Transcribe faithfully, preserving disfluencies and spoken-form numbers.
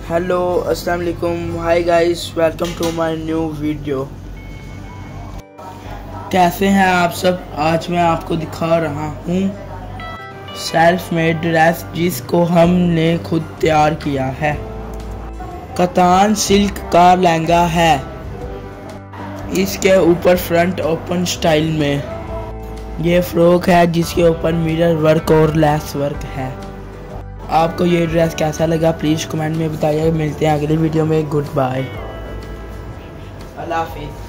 Hello अस्सलाम वालेकुम, hi guys, welcome to my new video. कैसे हैं आप सब? आज मैं आपको दिखा रहा हूँ सेल्फ मेड ड्रेस जिसको हमने खुद तैयार किया है। कतान सिल्क का लहंगा है। इसके ऊपर फ्रंट ओपन स्टाइल में ये फ्रॉक है जिसके ऊपर मिरर वर्क और लेस वर्क है। आपको ये ड्रेस कैसा लगा प्लीज़ कमेंट में बताइए। मिलते हैं अगली वीडियो में। गुड बाय, अल्लाह हाफिज़।